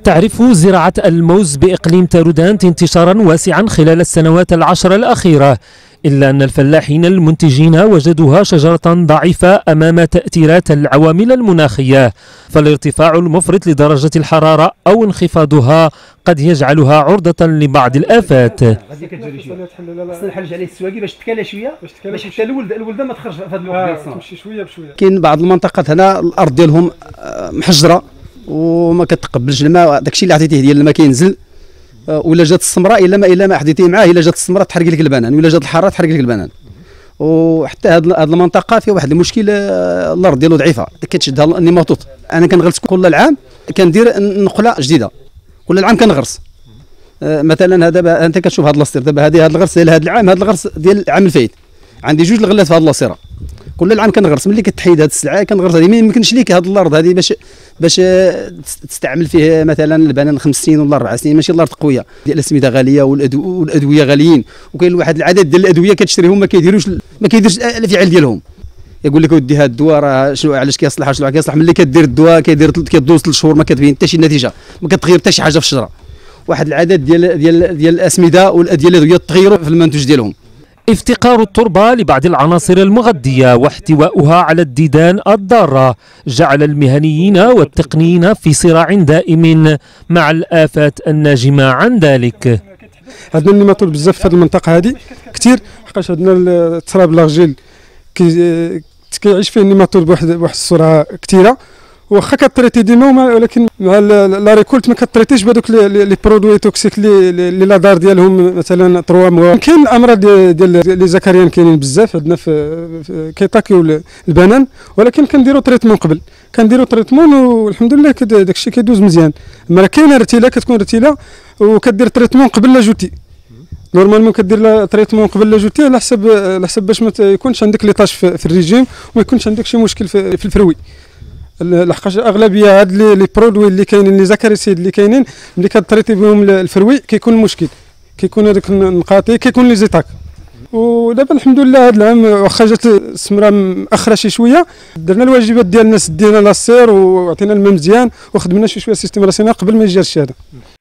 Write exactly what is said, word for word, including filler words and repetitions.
تعرف زراعة الموز بإقليم تارودانت انتشارا واسعا خلال السنوات العشر الأخيرة، إلا أن الفلاحين المنتجين وجدوها شجرة ضعيفة أمام تأثيرات العوامل المناخية، فالارتفاع المفرط لدرجة الحرارة أو انخفاضها قد يجعلها عرضة لبعض الآفات. باش حتى الولده الولده ما تخرج في هذا الوقت، تمشي شويه بشويه. كاين بعض المنطقات هنا الارض ديالهم محجره وما كتقبلش الماء، داكشي اللي عطيتيه ديال الماء كينزل، ولا جات السمراء الا ما الا ما حديتيه معاه، الا جات السمراء تحرق لك البنان، ولا جات الحراره تحرق لك البنان. وحتى هذه المنطقه فيها واحد المشكل، الارض ديالو ضعيفه كتشدها النيماتود. انا كنغرس كل العام، كندير نقله جديده كل العام كنغرس. مثلا هذا انت كتشوف هذا اللاصير دابا، هذه هذا الغرس ديال هذا العام، هذا الغرس ديال العام الفايت عندي جوج الغلات في هذه اللاصيره. كل العام كنغرس، ملي كتحيد هذه السلعه كنغرس. هذه ما يمكنش ليك هذه الارض هذه باش باش تستعمل فيه مثلا البنان خمس سنين ولا اربع سنين، ماشي الارض قويه. ديال الاسمده غاليه والادويه غاليين، وكاين واحد العدد ديال الادويه كتشريهم ما كيديروش ما كيديرش الفعل ديالهم. يقول لك ودي هذا الدواء راه شنو علاش كيصلح شنو كيصلح، ملي كدير الدواء كيدير كيدوز ثلاث شهور ما كتبين حتى شي نتيجه، ما كتغير حتى شي حاجه في الشجره. واحد العدد ديال ديال ديال الاسمده والادويه الادويه تغيروا في المنتوج ديالهم. افتقار التربة لبعض العناصر المغذية واحتواؤها على الديدان الضارة جعل المهنيين والتقنيين في صراع دائم مع الآفات الناجمة عن ذلك. عندنا النيماتود بزاف في هذه المنطقة هذه كثير، حقاش عندنا التراب الارجيل كيعيش فيه النيماتود بواحد بواحد السرعة كثيرة، واخا كتريتي ديما، ولكن مع لا ريكولت ما كتريتيش بهذوك لي برودوي توكسيك اللي لا دار ديالهم مثلا ثلاثة موا. كاين الامراض ديال لي زكريان كاينين بزاف عندنا في كيطاكيو البنان، ولكن كنديروا تريتمون قبل، كنديروا تريتمون والحمد لله داكشي كيدوز مزيان. اما كاينه رتيله كتكون رتيله وكدير تريتمون قبل لا جوتي، نورمالمون كدير تريتمون قبل لا جوتي على حسب على حسب باش ما يكونش عندك لي طاش في الريجيم وما يكونش عندك شي مشكل في الفروي. لحقاش اغلبيه هاد لي برودوي اللي كاينين لي زكريسيد اللي كاينين ملي كتريتي بهم الفروي كيكون المشكل، كيكون هذاك النقاطي كيكون لي زيتاك. ودابا الحمد لله هذا العام واخا جات السمره مأخره شي شويه، درنا الواجبات ديالنا، سدينا لاصير وعطينا الماء مزيان وخدمنا شي شويه سيستيم راسينا قبل ما يجي هذا الشيء هذا.